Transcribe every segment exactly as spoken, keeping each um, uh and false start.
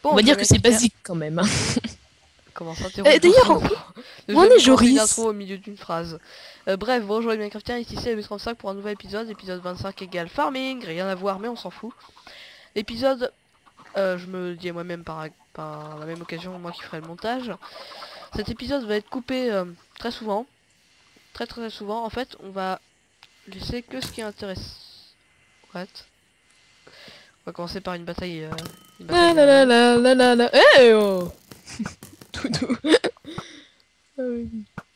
Bon, On va dire que c'est Cafetière- basique quand même. Hein. Comment ça, Euh, D'ailleurs, où en est Joris? D'intro au milieu d'une phrase. Euh, bref, bonjour les Minecraftiens, ici c'est M trente-cinq pour un nouvel épisode, épisode vingt-cinq égale farming, rien à voir mais on s'en fout. L'épisode, euh, je me dis à moi-même par, par la même occasion, moi qui ferai le montage. Cet épisode va être coupé euh, très souvent, très très souvent. En fait, on va laisser que ce qui intéresse. What? On va commencer par une bataille. Euh, une La bataille la la navale. la la la la. Eh oh Tout doux. Ah oui.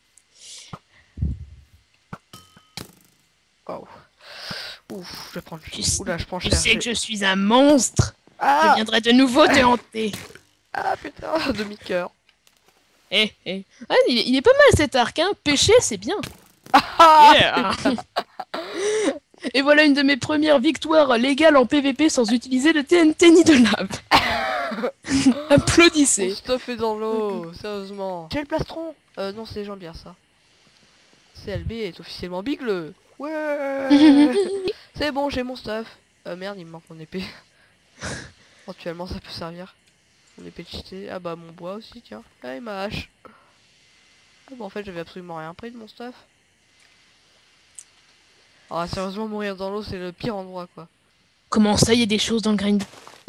Waouh. Ouf, je vais prendre. Tu sais, Oula, je prends tu cher. sais j'ai- que je suis un monstre. Je Ah, viendrai de nouveau te hanter. ah putain, demi-cœur. Eh, eh. Ah, il, est, il est pas mal cet arc, hein. Pêcher, c'est bien. Ah, Yeah. Et voilà une de mes premières victoires légales en P V P sans utiliser de T N T ni de lave. Mon Applaudissez. stuff est dans l'eau, sérieusement. J'ai le plastron. Euh, non, c'est Jean-Pierre ça. C L B est officiellement bigle. Ouais. C'est bon, j'ai mon stuff. Euh, merde, il me manque mon épée. Éventuellement, ça peut servir. Mon épée de cheaté. Ah bah, mon bois aussi, tiens. Ah, et ma hache. Ah bah, en fait, j'avais absolument rien pris de mon stuff. Ah, sérieusement, mourir dans l'eau, c'est le pire endroit, quoi. Comment ça, il y a des choses dans le grinder?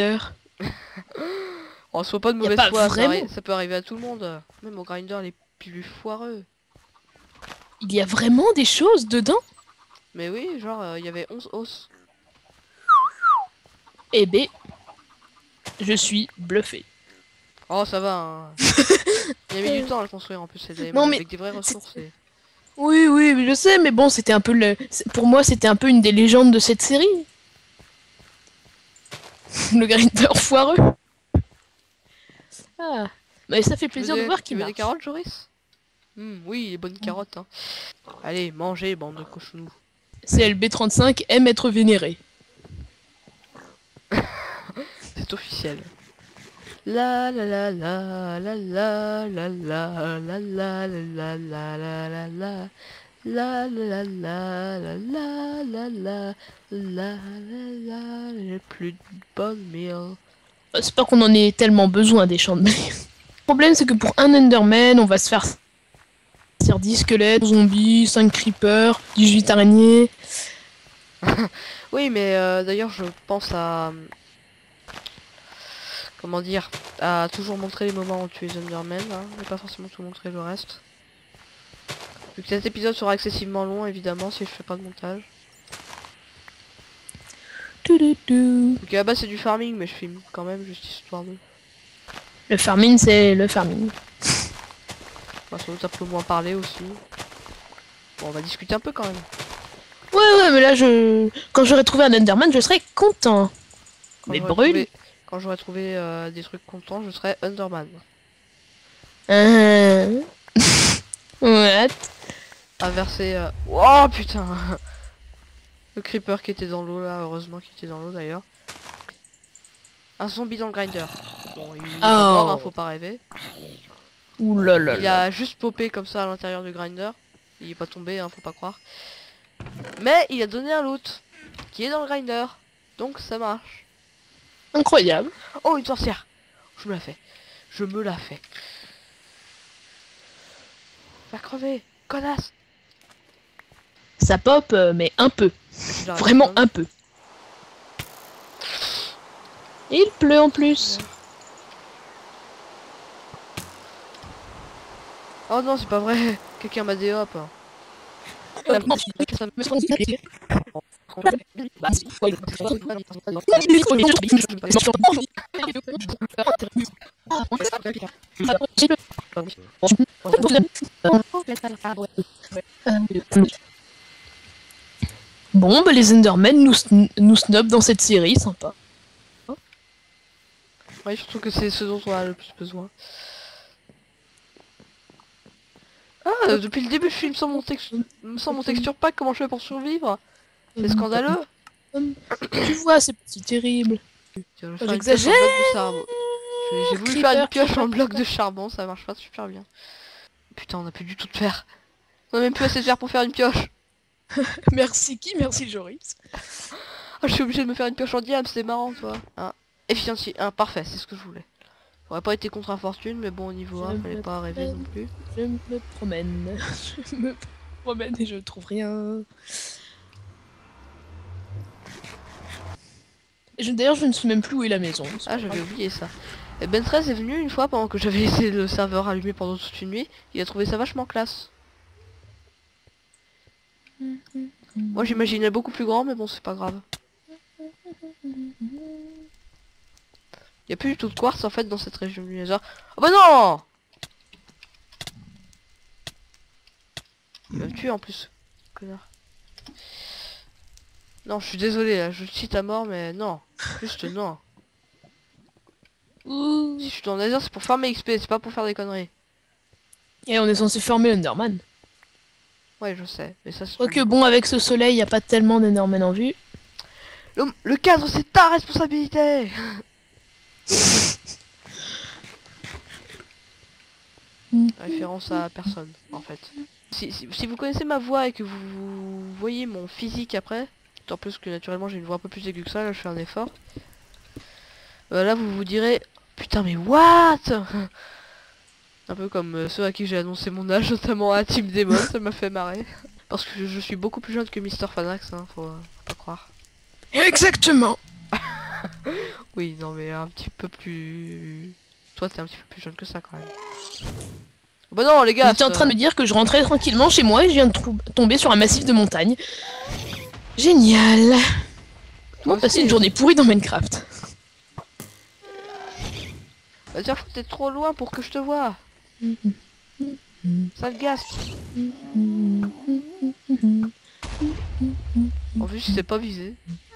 Oh, sois pas de Y a mauvaise pas foi, ça, vraiment. arri- ça peut arriver à tout le monde. Même au grinder les plus foireux. Il y a vraiment des choses dedans? Mais oui, genre, euh, il y avait onze os. Eh ben, je suis bluffé. Oh, ça va, hein. Il y a mis du temps à le construire en plus, c'est des... Non, mais avec des vraies ressources. Et... Oui, oui, oui, je sais, mais bon, c'était un peu le... c'est- Pour moi, c'était un peu une des légendes de cette série. Le grinder foireux. Ah, mais ça fait Tu veux plaisir de des... voir tu qu'il veux marche. des carottes, Joris? Hmm, oui, les bonnes carottes, hein. Allez, mangez, bande de cochonous. C L B trente-cinq aime être vénéré. C'est officiel. La la la la la la la la la la la la la la la la. La la la la la la la la la la la. J'ai plus de bonnes meal. Euh, C'est pas qu'on en ait tellement besoin des champs de blé. Le problème, c'est que pour un Enderman, on va se faire sortir dix squelettes, zombies, cinq creepers, dix-huit araignées. Oui, mais euh, d'ailleurs, je pense à... Comment dire? À toujours montrer les moments où tu es Enderman, hein, mais pas forcément tout montrer le reste. Vu que cet épisode sera excessivement long, évidemment, si je fais pas de montage. Toudoudou. Donc à la base, c'est du farming, mais je filme quand même, juste histoire de... Le farming, c'est le farming. Bah, sans doute un peu moins parler aussi. Bon, on va discuter un peu quand même. Ouais, ouais, mais là, je... quand j'aurai trouvé un Enderman, je serai content. Quand Mais j'aurai brûle. trouvé- Quand j'aurai trouvé euh, des trucs contents, je serai Underman. Euh... What? Inversé... Euh... Oh putain. Le creeper qui était dans l'eau là, heureusement qu'il était dans l'eau d'ailleurs. Un zombie dans le grinder. Bon, il est pas mort, hein, faut pas rêver. Ouh là là Il là. a juste popé comme ça à l'intérieur du grinder. Il est pas tombé, hein, faut pas croire. Mais il a donné un loot qui est dans le grinder. Donc ça marche. Incroyable. Oh, une sorcière. Je me la fais. Je me la fais. Va crever, connasse. Ça pop, euh, mais un peu. Je la Vraiment respawn. un peu. Et il pleut en plus. Oh non, c'est pas vrai. Quelqu'un m'a dé hop. Bon, bah les Endermen nous, sn- nous snob dans cette série, sympa. Ouais, surtout que c'est ce dont on a le plus besoin. Ah, euh, depuis le début, je filme sans mon, tex- sans mon texture pack. Comment je fais pour survivre? C'est scandaleux. Tu vois, c'est pas si terrible. Tiens, je vais faire une J'exagère. pioche en bloc de charbon. J'ai j'ai voulu faire une Creeper, pioche en creeper, bloc de charbon, ça marche pas super bien. Putain, on a plus du tout de fer. On a même plus assez de fer pour faire une pioche. Merci qui? Merci Joris. Ah, je suis obligé de me faire une pioche en diable, c'est marrant, toi. Hein. Efficiency, hein, parfait, c'est ce que je voulais. aurait pas été contre infortune, mais bon, au niveau un, Je fallait me pas rêver promène. non plus. Je me promène. Je me promène et je trouve rien. Je- D'ailleurs, je ne sais même plus où est la maison. c'est Ah, pas j'avais grave. oublié ça. Et Ben treize est venu une fois pendant que j'avais laissé le serveur allumé pendant toute une nuit. Il a trouvé ça vachement classe. Moi, j'imaginais beaucoup plus grand, mais bon, c'est pas grave. Il y a plus du tout de quartz en fait dans cette région du lézard. Oh bah non! Il va me tuer en plus, connard. Non, je suis désolé, là, je cite à mort, mais non. Juste non. Ouh. Si je suis dans le désert, c'est pour farmer X P, c'est pas pour faire des conneries. Et on est censé former l'Enderman. Ouais, je sais, mais ça c'est... Quoique bon, avec ce soleil, il n'y a pas tellement d'Enderman en vue. Le, le cadre, c'est ta responsabilité. Référence à personne, en fait. Si, si, si vous connaissez ma voix et que vous voyez mon physique après, en plus que naturellement j'ai une voix un peu plus aiguë que ça, là je fais un effort. Euh, là vous vous direz, putain mais what? Un peu comme euh, ceux à qui j'ai annoncé mon âge, notamment à Team Demon, ça m'a fait marrer. Parce que je, je suis beaucoup plus jeune que Mister Fanax, hein, faut, faut pas croire. Exactement. Oui, non mais un petit peu plus... Toi t'es un petit peu plus jeune que ça quand même. Bah non les gars. J'étais en train de me dire que je rentrais tranquillement chez moi et je viens de tomber sur un massif de montagne. Génial. On va passer une journée pourrie dans Minecraft. Bah tiens, faut que t'es trop loin pour que je te vois. Sale gast. En plus, c'est pas visé.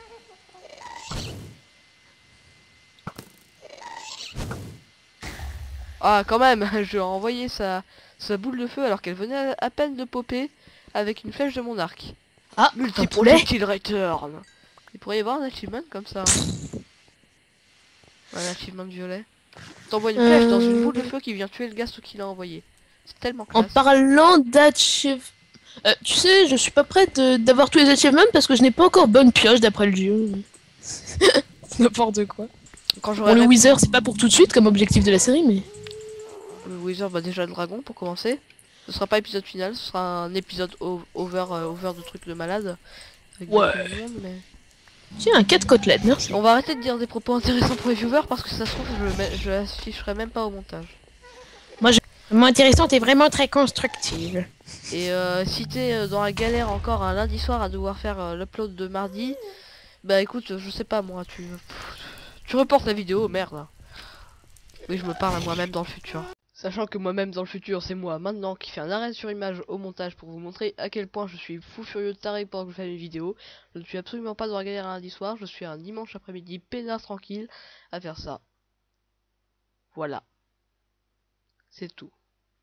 Ah, quand même, je lui ai envoyé sa, sa boule de feu alors qu'elle venait à peine de popper avec une flèche de mon arc. Ah, Multi-projectile return. Il pourrait y avoir un achievement comme ça. Hein. Un achievement violet. T'envoies une flèche dans une boule de feu qui vient tuer le gast qui l'a envoyé. C'est tellement classe. En parlant d'achievement... Euh, tu sais, je suis pas prête euh, d'avoir tous les achievements parce que je n'ai pas encore bonne pioche d'après le jeu. N'importe quoi. Quand Bon, le Wither, c'est pas pour tout de suite comme objectif de la série, mais... Le Wither, bah déjà le dragon pour commencer. Ce sera pas épisode final, ce sera un épisode over, euh, over de trucs de malade. Ouais. Monde, mais... Tiens, un quatre côtelettes, merci. On va arrêter de dire des propos intéressants pour les viewers parce que ça se trouve, je, je l'afficherai même pas au montage. Moi, je... Vraiment intéressante et vraiment très constructive. Et euh, si t'es euh, dans la galère encore un lundi soir à devoir faire euh, l'upload de mardi, bah écoute, je sais pas moi, tu tu reportes la vidéo, merde. Oui, je me parle à moi-même dans le futur. Sachant que moi-même dans le futur, c'est moi maintenant qui fais un arrêt sur image au montage pour vous montrer à quel point je suis fou furieux de taré pendant que je fais une vidéo. Je ne suis absolument pas dans la galère un lundi soir, je suis un dimanche après-midi peinard tranquille à faire ça. Voilà. C'est tout.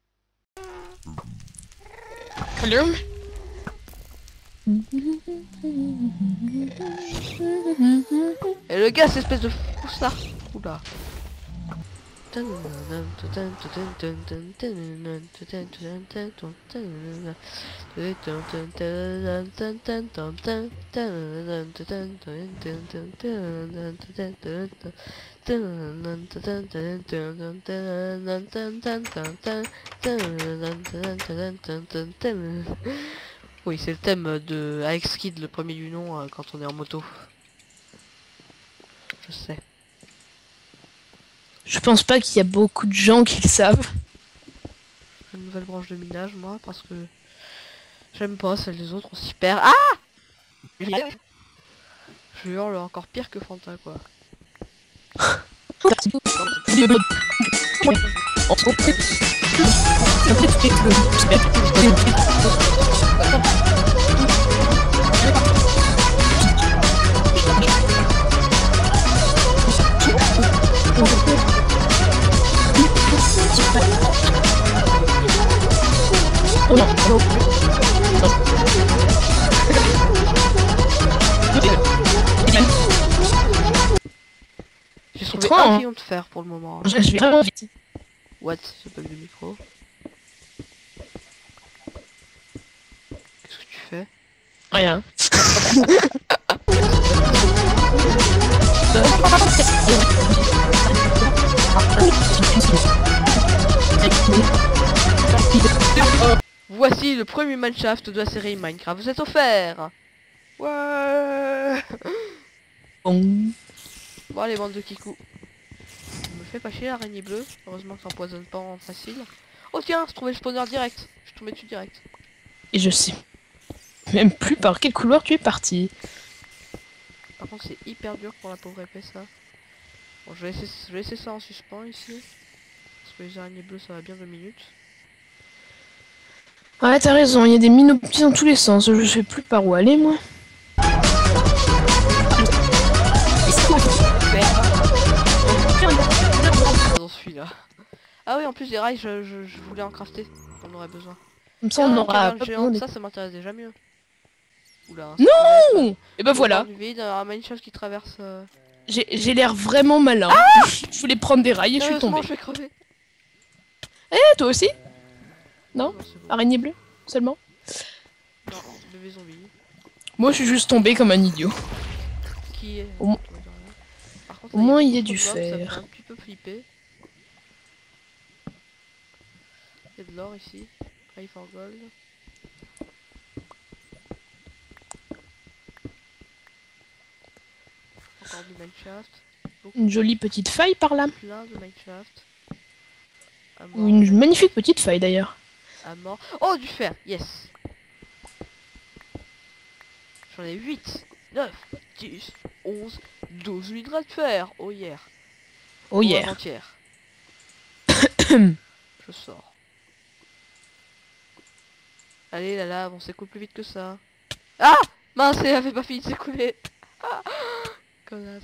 Hello. Et le gars, cette espèce de foussard. Oula. Oui, c'est le thème de Alex Kidd, le premier du nom, euh, quand on est en moto. Je sais. Je pense pas qu'il y a beaucoup de gens qui le savent. Une nouvelle branche de minage, moi, parce que j'aime pas celle des autres, on s'y perd. Ah! Je hurle encore pire que Fanta, quoi. Oh non, non. J'ai trouvé trop, un hein. rayon de fer pour le moment. Je vais vraiment vite. What? C'est pas le micro. Qu'est-ce que tu fais? Rien. Voici le premier mineshaft de la série Minecraft. Vous êtes offert. Ouais. Bon. Bon allez, bande de kikou. Me fais pas chier l'araignée bleue. Heureusement que ça empoisonne pas en facile. Oh tiens, je trouvais le spawner direct. Je suis tombé dessus direct. Et je sais même plus par quel couloir tu es parti. Par contre c'est hyper dur pour la pauvre épée ça. Bon, je vais laisser, je vais laisser ça en suspens ici. Parce que les araignées bleues ça va bien deux minutes. Ouais, t'as raison, il y a des mines dans tous les sens. Je sais plus par où aller, moi. Dans celui-là. Ah oui, en plus des rails, je, je, je voulais en crafter. On aurait besoin. Comme ça, on Ah, aura... caverne géante, ça, ça m'intéresse déjà mieux. Oula. Non. Et ben voilà. Du vide, un mineshaft qui traverse. Euh... J'ai l'air vraiment malin. Ah, je voulais prendre des rails et je suis tombée. Je vais crever. Eh, toi aussi? Non, non bon. Araignée bleue seulement? Non, bébé zombie. Moi, je suis juste tombé comme un idiot. Qui est... Au, mo Par contre, Au moins, il y a de du mobs, ça fait fer. un petit peu flipper. Il y a de l'or ici. Pray for gold. Encore du mineshaft. Une jolie petite faille par là. Plein de mineshaft. Ou une magnifique petite faille d'ailleurs. À mort. Oh, du fer, yes. J'en ai huit, neuf, dix, onze, douze minerais de fer. Oh hier. Oh hier. Avant-hier. Je sors. Allez, la lave, on s'écoule plus vite que ça. Ah mince, elle avait pas fini de s'écouler. Ah, connasse.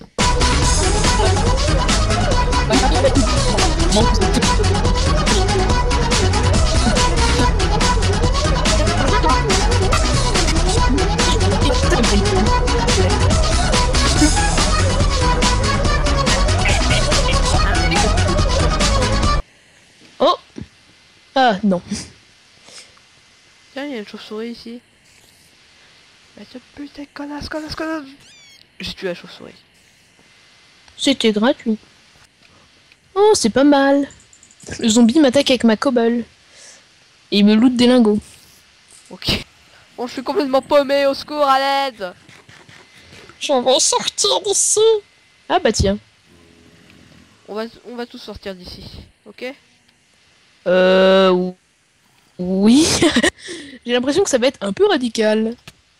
Oh. Ah non. Tiens, il y a une chauve-souris ici. Mais ce putain de connasse, connasse, connasse. J'ai tué la chauve-souris. C'était gratuit. Oh, c'est pas mal. Le zombie m'attaque avec ma cobble. Et il me loot des lingots. Ok. Bon, je suis complètement paumé, au secours, à l'aide. Je vais sortir d'ici. Ah bah tiens. On va, on va tous sortir d'ici, ok? Euh... Oui. J'ai l'impression que ça va être un peu radical.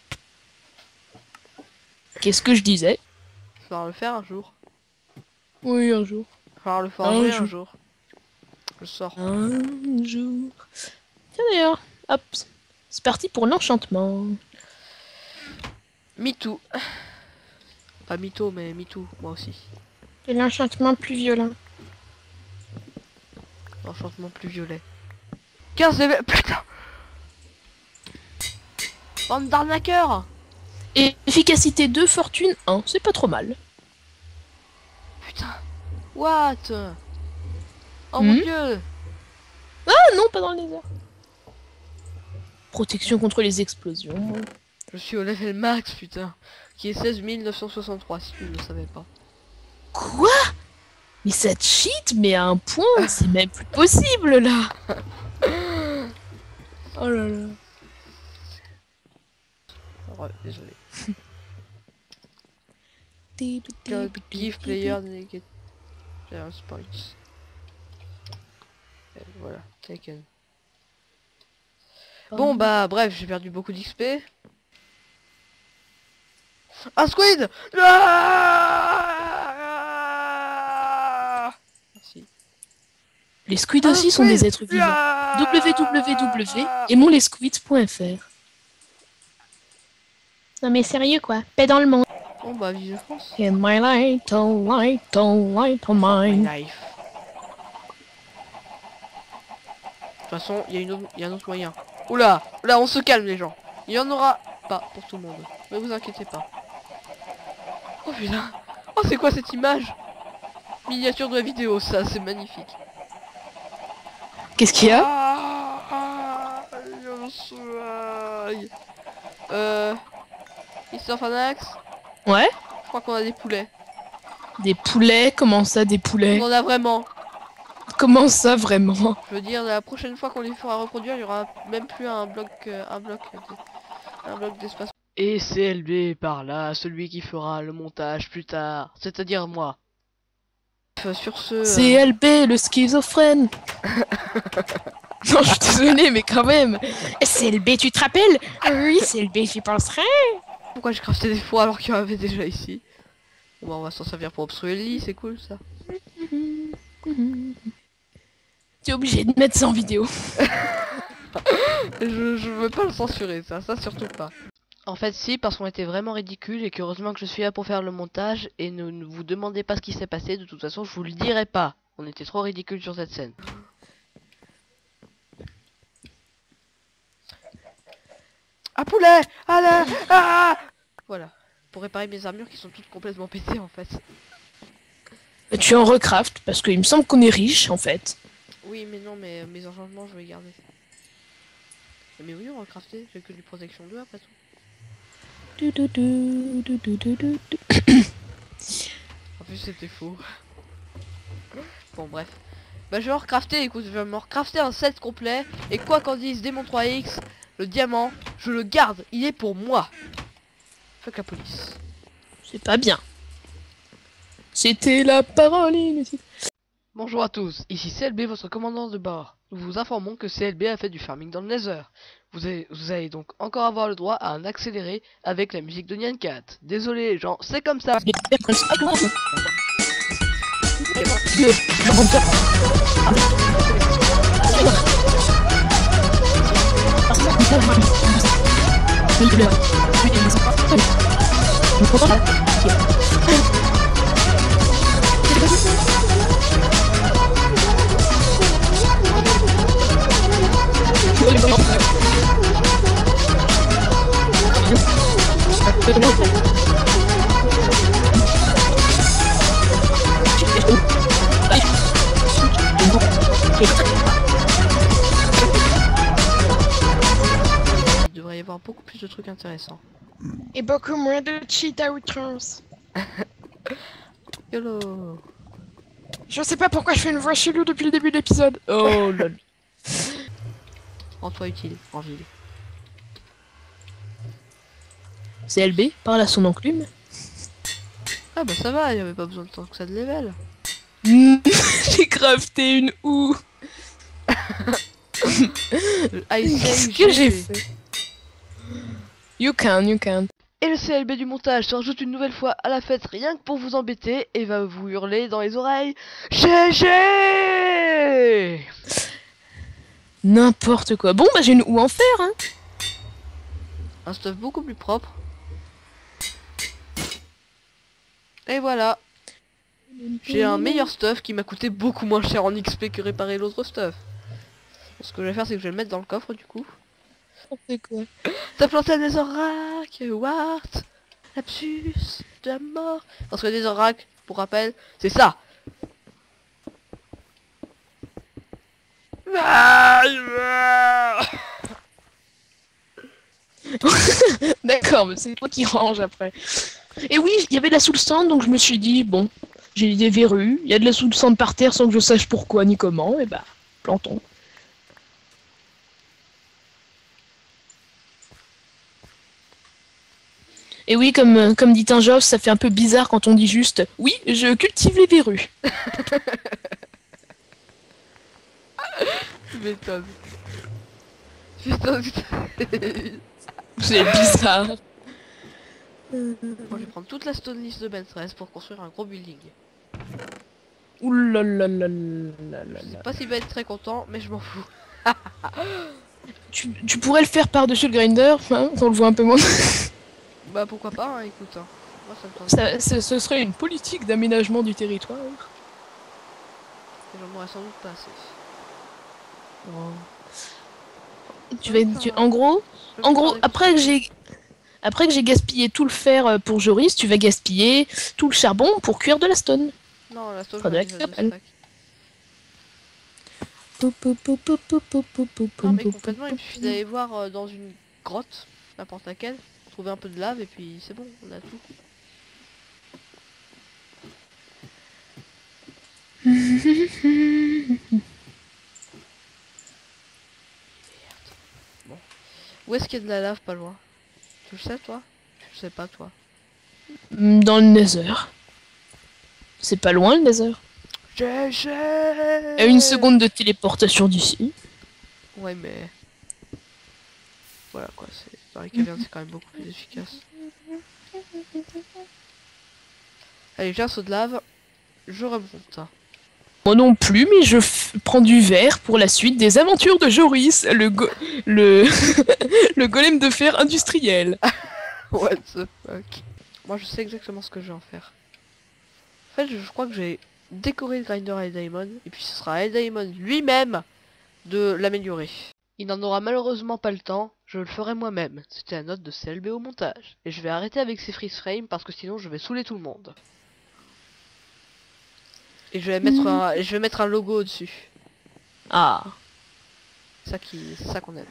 Qu'est-ce que je disais? Il faudra le faire un jour. Oui, un jour. Il faudra le faire Un un, jour. un jour. Je sors. Un jour. Tiens d'ailleurs, hop. C'est parti pour l'enchantement. Me too. Pas mytho, mais me too, moi aussi. Et l'enchantement plus violent. Enchantement plus violet. quinze level. Putain. Bande d'arnaqueurs. Et efficacité deux, fortune un. C'est pas trop mal. Putain. What? Oh Hmm. mon dieu. Ah non, pas dans le désert. Protection contre les explosions. Je suis au level max, putain. Qui est seize mille neuf cent soixante-trois, si tu ne le savais pas. Quoi? Mais ça cheat, mais à un point, c'est même plus possible là. Oh là là. Oh, désolé. Give player naked points. Et voilà, taken. Bon bah bref, j'ai perdu beaucoup d'X P. Un squid. Ah Merci. Les squids aussi sont des êtres vivants. w w w point aimons les squids point f r. Non mais sérieux quoi, paix dans le monde. Bon bah vive la France. In my little, little, little mind. My life. De toute façon, il y a une autre, il y a un autre moyen. Oula, là on se calme les gens. Il y en aura pas pour tout le monde. Ne vous inquiétez pas. Oh putain. Oh c'est quoi cette image? Miniature de la vidéo, ça c'est magnifique. Qu'est-ce qu'il y a? Ah, ah, je suis... Euh... mister Fanax, Ouais. je crois qu'on a des poulets. Des poulets, comment ça des poulets? On en a vraiment. Comment ça vraiment? Je veux dire, la prochaine fois qu'on les fera reproduire, il y aura même plus un bloc, euh, un bloc, euh, un bloc d'espace. Et C L B par là, celui qui fera le montage plus tard, c'est-à-dire moi. Sur ce... euh, C L B, le schizophrène. Non, je suis désolé, mais quand même. C L B, tu te rappelles? Oui, C L B, j'y penserais. Pourquoi j'ai crafté des fois alors qu'il y en avait déjà ici? Bon, bah, on va s'en servir pour obstruer le lit, c'est cool ça. Tu es obligé de mettre ça en vidéo. je, je veux pas le censurer, ça, ça surtout pas. En fait, si, parce qu'on était vraiment ridicule et qu'heureusement que je suis là pour faire le montage et ne, ne vous demandez pas ce qui s'est passé, de toute façon, je vous le dirai pas. On était trop ridicule sur cette scène. Ah poulet! Allez! Ah! Voilà. Pour réparer mes armures qui sont toutes complètement pétées en fait. Tu en recraft, parce qu'il me semble qu'on est riche en fait. Oui, mais non, mais euh, mes enchantements, je vais les garder. Mais oui, on va crafter, j'ai que du protection deux après tout. Du, du, du, du, du, du, du. En plus, c'était faux. Bon, bref. Bah, je vais en recrafter, écoute, je vais me recrafter un set complet. Et quoi qu'en dise Démon trois X, le diamant, je le garde, il est pour moi. Fuck la police. C'est pas bien. C'était la parole inutile. Bonjour à tous, ici C L B, votre commandant de bord. Nous vous informons que C L B a fait du farming dans le Nether. Vous allez, vous allez donc encore avoir le droit à un accéléré avec la musique de Nyan Cat. Désolé les gens, c'est comme ça. Il devrait y avoir beaucoup plus de trucs intéressants. Et beaucoup moins de cheat à outrance. YOLO. Je sais pas pourquoi je fais une voix chelou depuis le début de l'épisode. Oh lol. Rends-toi utile, Angile. C L B parle à son enclume. Ah bah ça va, il y avait pas besoin de tant que ça de level. J'ai crafté une houe. Qu'est-ce que j'ai fait? You can, you can. Et le C L B du montage se rajoute une nouvelle fois à la fête rien que pour vous embêter et va vous hurler dans les oreilles G G. N'importe quoi. Bon bah j'ai une houe en fer hein. Un stuff beaucoup plus propre. Et voilà. J'ai un meilleur stuff qui m'a coûté beaucoup moins cher en X P que réparer l'autre stuff. Ce que je vais faire c'est que je vais le mettre dans le coffre du coup. C'est quoi? T'as planté un Netherrack, Wart, lapsus, de la mort. Parce que Netherrack, pour rappel, c'est ça. D'accord, mais c'est toi qui range après. Et oui, il y avait de la soul sand, donc je me suis dit, bon, j'ai des verrues, il y a de la soul sand par terre sans que je sache pourquoi ni comment, et bah, plantons. Et oui, comme, comme dit un Joff, ça fait un peu bizarre quand on dit juste « Oui, je cultive les verrues ». Tu m'étonnes. Tu m'étonnes. C'est bizarre. Bon, je vais prendre toute la stone list de Ben treize pour construire un gros building. Oulalalala. Je sais pas s'il va être très content, mais je m'en fous. Tu, tu pourrais le faire par-dessus le grinder, hein, on le voit un peu moins. Bah pourquoi pas, hein, écoute. Hein. Moi, ça me tente. Ça, ce, ce serait une politique d'aménagement du territoire. Et j'en aurais sans doute pas assez. Oh. Tu vas, tu, en gros, en gros, après que j'ai, après que j'ai gaspillé tout le fer pour Joris, tu vas gaspiller tout le charbon pour cuire de la stone. Non, la stone, Enfin, de la j'en ai déjà carbone. deux stacks. Non mais complètement, il suffit d'aller voir euh, dans une grotte, n'importe laquelle, trouver un peu de lave et puis c'est bon, on a tout. Bon. Où est-ce qu'il y a de la lave pas loin? Tu le sais toi? Tu le sais pas toi? Dans le Nether. C'est pas loin le Nether. G G. À une seconde de téléportation d'ici. Ouais mais... Voilà quoi, c'est dans les cavernes c'est quand même beaucoup plus efficace. Allez, j'ai un saut de lave, je remonte. Moi non plus, mais je prends du verre pour la suite des aventures de Joris, le go le le golem de fer industriel. What the fuck. Moi je sais exactement ce que je vais en faire. En fait je, je crois que j'ai décoré le grinder à Diamond, et puis ce sera à Diamond lui-même de l'améliorer. Il n'en aura malheureusement pas le temps, je le ferai moi-même. C'était la note de C L B au montage. Et je vais arrêter avec ces freeze frames parce que sinon je vais saouler tout le monde. Et je vais mettre un, je vais mettre un logo au-dessus. Ah. C'est ça qui, c'est ça qu'on aime.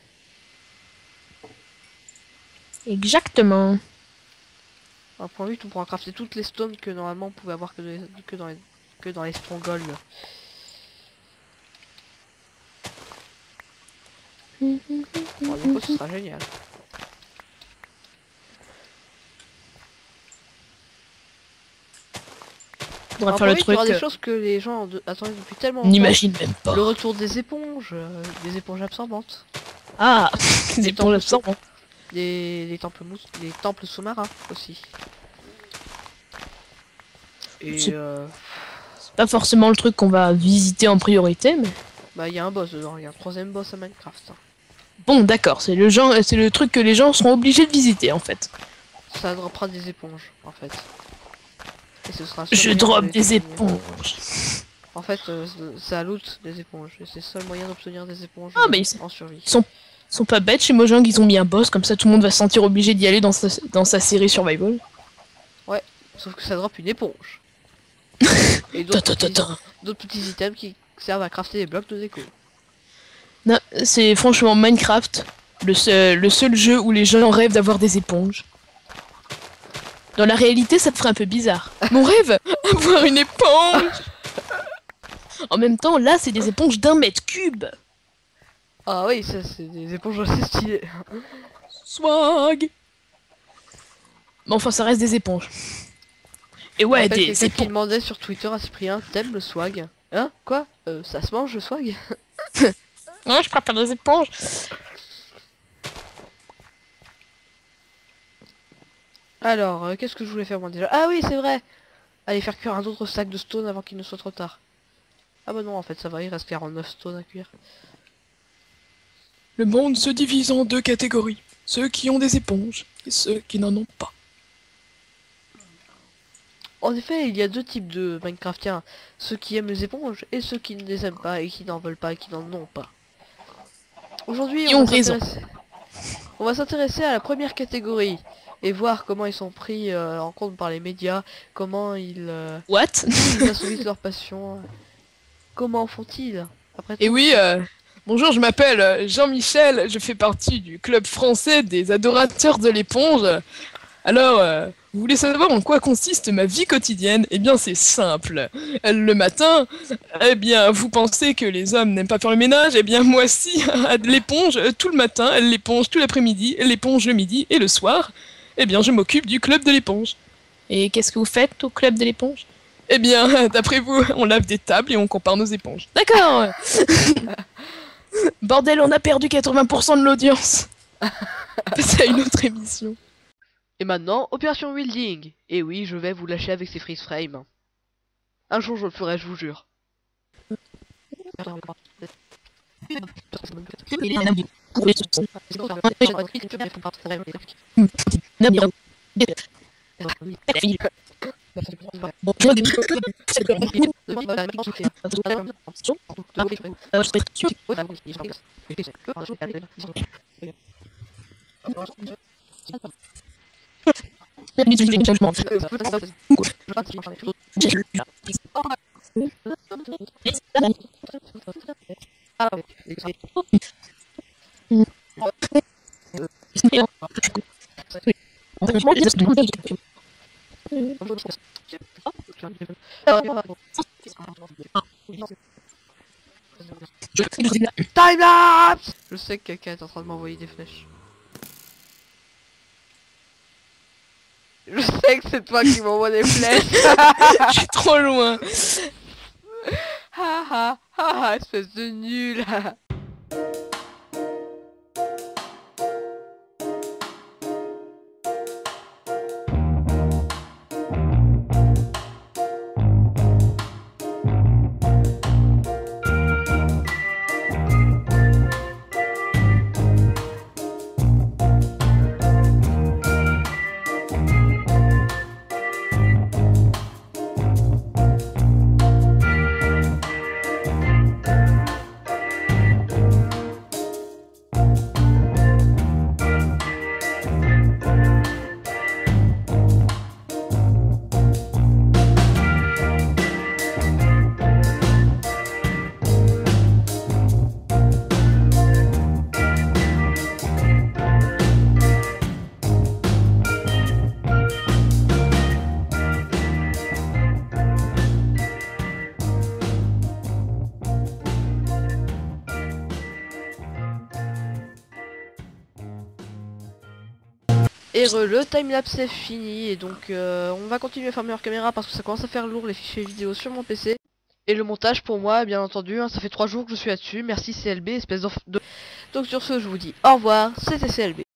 Exactement. Un point huit, on pourra crafter toutes les stones que normalement on pouvait avoir que, de, que dans les, que dans les strongholds. Bon, du coup, ce sera génial. On va Alors, faire le oui, truc. il y aura des choses que les gens de... attendaient depuis tellement On longtemps. n'imagine même pas. Le retour des éponges, euh, des éponges absorbantes, Ah, Des des éponges temples absorbantes. des, des temples mous, des temples sous-marins aussi. Et C'est- euh, C'est pas forcément le truc qu'on va visiter en priorité, mais bah il y a un boss dedans, il y a un troisième boss à Minecraft. hein. bon, d'accord, c'est le genre, c'est le truc que les gens seront obligés de visiter en fait. Ça droppera des éponges en fait. Et ce sera Je seul moyen drop de les des obtenir. éponges. En fait, euh, c'est à loot des éponges. Et c'est le seul moyen d'obtenir des éponges Ah, euh, mais ils- en survie. Ils sont, ils sont pas bêtes chez Mojang, ils ont mis un boss, comme ça tout le monde va se sentir obligé d'y aller dans sa, dans sa série Survival. Sauf que ça drop une éponge. Et d'autres Ta, ta, ta, petits, ta. d'autres petits items qui servent à crafter des blocs de déco. Non, c'est franchement Minecraft, le seul, le seul jeu où les gens rêvent d'avoir des éponges. Dans la réalité, ça te ferait un peu bizarre. Mon rêve, avoir une éponge. En même temps, là, c'est des éponges d'un mètre cube. Ah oui, ça c'est des éponges assez stylées. Swag. Mais enfin, ça reste des éponges. Et ouais, En fait, des quelqu'un qui éponges. demandait sur Twitter à Cyprien, t'aimes le swag? Hein? Quoi? Euh, ça se mange le swag? Ouais, je préfère des éponges. Alors, euh, qu'est-ce que je voulais faire moi déjà? Ah oui, c'est vrai! Aller faire cuire un autre sac de stone avant qu'il ne soit trop tard. Ah bah non, en fait, ça va, il reste quarante-neuf stone à cuire. Le monde se divise en deux catégories. Ceux qui ont des éponges et ceux qui n'en ont pas. En effet, il y a deux types de Minecraftiens. Ceux qui aiment les éponges et ceux qui ne les aiment pas et qui n'en veulent pas et qui n'en ont pas. Aujourd'hui, Ils on ont va raison. s'intéresser... On va s'intéresser à la première catégorie. Et voir comment ils sont pris euh, en compte par les médias. Comment ils... euh, What? ils assouvissent leur passion. Comment font-ils? Après Et tout, oui, euh, bonjour, je m'appelle euh, Jean-Michel, je fais partie du club français des adorateurs de l'éponge. Alors, euh, vous voulez savoir en quoi consiste ma vie quotidienne? Eh bien, c'est simple. Euh, Le matin, eh bien, vous pensez que les hommes n'aiment pas faire le ménage? Eh bien, moi, si, l'éponge euh, tout le matin, l'éponge tout l'après-midi, l'éponge le midi et le soir. Eh bien, je m'occupe du club de l'éponge. Et qu'est-ce que vous faites au club de l'éponge? Eh bien, d'après vous, on lave des tables et on compare nos éponges. D'accord. Bordel, on a perdu quatre-vingts pour cent de l'audience. C'est une autre émission. Et maintenant, opération Wielding. Et oui, je vais vous lâcher avec ces freeze frames. Un jour je le ferai, je vous jure. timelapse. Je sais que quelqu'un est en train de m'envoyer des flèches. Je sais que c'est toi qui m'envoie des flèches. Je suis trop loin. Ha ha ha ha, espèce de nul. Et re, le timelapse est fini et donc euh, on va continuer à faire meilleure caméra parce que ça commence à faire lourd les fichiers vidéo sur mon P C. Et le montage pour moi bien entendu, hein, ça fait trois jours que je suis là-dessus, merci C L B espèce de... Donc sur ce je vous dis au revoir, c'était C L B.